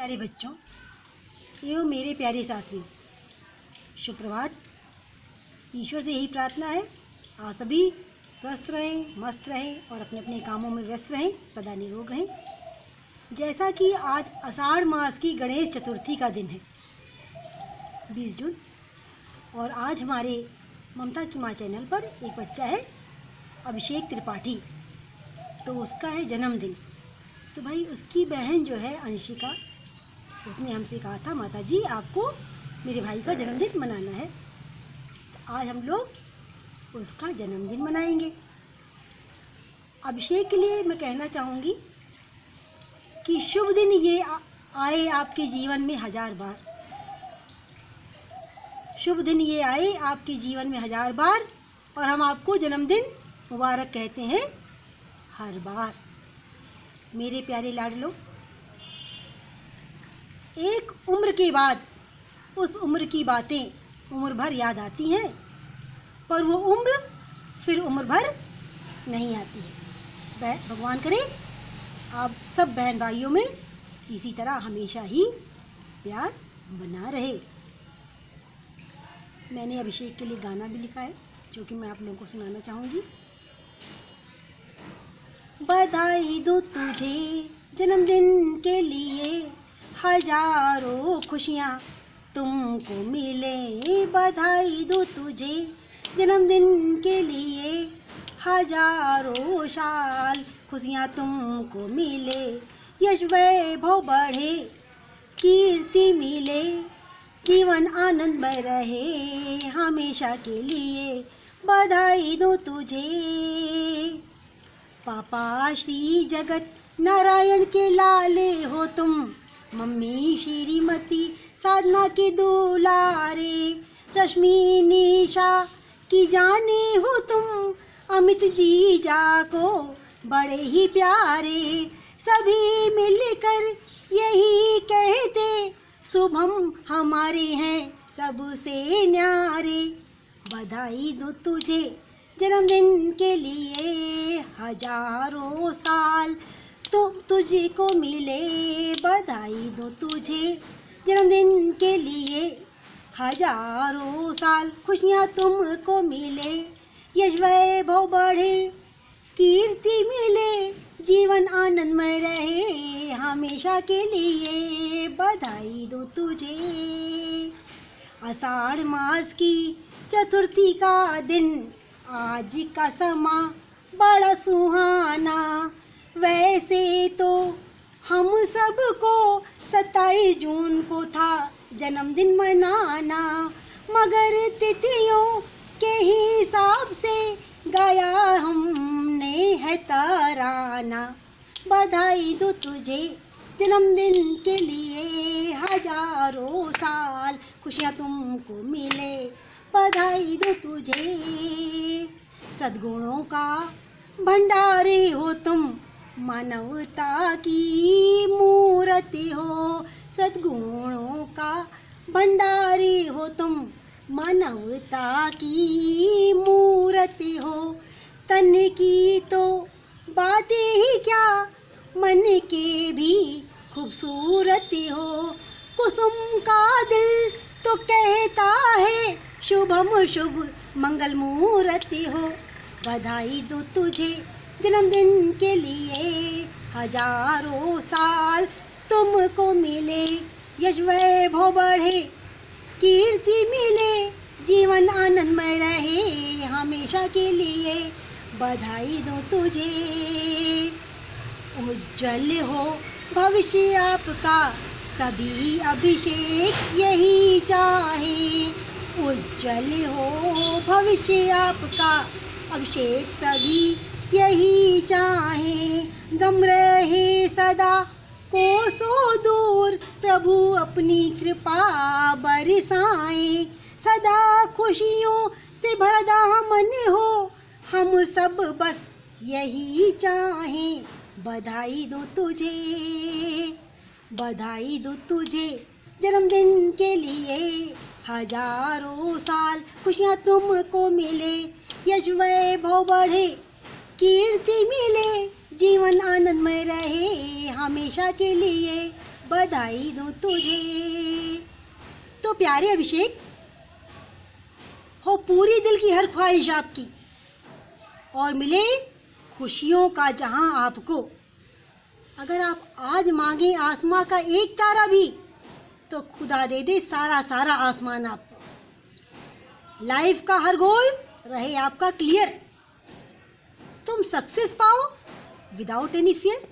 प्यारे बच्चों एवं मेरे प्यारे साथियों, सुप्रभात। ईश्वर से यही प्रार्थना है आप सभी स्वस्थ रहें, मस्त रहें और अपने अपने कामों में व्यस्त रहें, सदा निरोग रहें। जैसा कि आज आषाढ़ मास की गणेश चतुर्थी का दिन है 20 जून, और आज हमारे ममता की माँ चैनल पर एक बच्चा है अभिषेक त्रिपाठी, तो उसका है जन्मदिन। तो भाई उसकी बहन जो है अंशिका, उसने हमसे कहा था माता जी आपको मेरे भाई का जन्मदिन मनाना है, तो आज हम लोग उसका जन्मदिन मनाएंगे। अभिषेक के लिए मैं कहना चाहूँगी कि शुभ दिन ये आए आपके जीवन में 1000 बार, शुभ दिन ये आए आपके जीवन में 1000 बार, और हम आपको जन्मदिन मुबारक कहते हैं हर बार। मेरे प्यारे लाडलो, एक उम्र के बाद उस उम्र की बातें उम्र भर याद आती हैं, पर वो उम्र फिर उम्र भर नहीं आती है। भगवान करे आप सब बहन भाइयों में इसी तरह हमेशा ही प्यार बना रहे। मैंने अभिषेक के लिए गाना भी लिखा है जो कि मैं आप लोगों को सुनाना चाहूँगी। बधाई दो तुझे जन्मदिन के लिए, हजारों खुशियाँ तुमको मिले। बधाई दो तुझे जन्मदिन के लिए, हजारों साल खुशियाँ तुमको मिले। यश वैभव बढ़े, कीर्ति मिले, जीवन आनंदमय रहे हमेशा के लिए। बधाई दो तुझे। पापा श्री जगत नारायण के लाले हो तुम, मम्मी श्रीमती साधना की दुलारे, रश्मि निशा की जाने हो तुम, अमित जीजा को बड़े ही प्यारे। सभी मिलकर यही कहते, शुभम हमारे हैं सबसे न्यारे। बधाई दो तुझे जन्मदिन के लिए, हजारों साल तो तुझको मिले। बधाई दो तुझे जन्मदिन के लिए, हजारों साल खुशियाँ तुमको मिले। यश वैभव बढ़े, कीर्ति मिले, जीवन आनंदमय रहे हमेशा के लिए। बधाई दो तुझे। आषाढ़ मास की चतुर्थी का दिन, आज का समा बड़ा सुहाना। वैसे तो हम सबको 27 जून को था जन्मदिन मनाना, मगर तिथियों के हिसाब से गाया हमने है तराना। बधाई दो तुझे जन्मदिन के लिए, हजारों साल खुशियाँ तुमको मिले। बधाई दो तुझे। सद्गुणों का भंडारी हो तुम, मानवता की मूर्ति हो। सद्गुणों का भंडारी हो तुम, मानवता की मूर्ति हो। तन की तो बात ही क्या, मन के भी खूबसूरती हो। कुसुम का दिल तो कहता है, शुभम शुभ मंगल मूर्ति हो। बधाई दो तुझे जन्मदिन के लिए, हजारों साल तुमको मिले। यश वैभव बढ़े, कीर्ति मिले, जीवन आनंदमय रहे हमेशा के लिए। बधाई दो तुझे। उज्जवल हो भविष्य आपका, सभी अभिषेक यही चाहे। उज्जवल हो भविष्य आपका, अभिषेक सभी यही चाहे। गम रहे सदा कोसों दूर, प्रभु अपनी कृपा बरसाएं। सदा खुशियों से भरा मन हो, हम सब बस यही चाहें। बधाई दो तुझे। बधाई दो तुझे जन्मदिन के लिए, हजारों साल खुशियाँ तुमको मिले। यश वैभव बढ़े, कीर्ति मिले, जीवन आनंदमय रहे हमेशा के लिए। बधाई दूं तुझे। तो प्यारे अभिषेक, हो पूरी दिल की हर ख्वाहिश आपकी और मिले खुशियों का जहां आपको। अगर आप आज मांगे आसमां का एक तारा भी, तो खुदा दे दे सारा सारा आसमान आपको। लाइफ का हर गोल रहे आपका क्लियर, तुम सक्सेस पाओ विदाउट एनी फियर।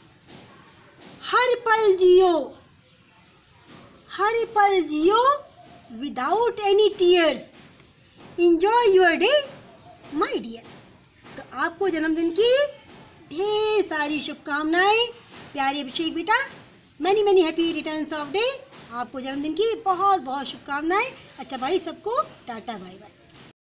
हर पल जियो, हर पल जियो without any tears. Enjoy your day my dear. तो आपको जन्मदिन की ढेर सारी शुभकामनाएं प्यारे अभिषेक बेटा। Many many happy returns of day. आपको जन्मदिन की बहुत बहुत शुभकामनाएं। अच्छा भाई, सबको टाटा बाय बाय।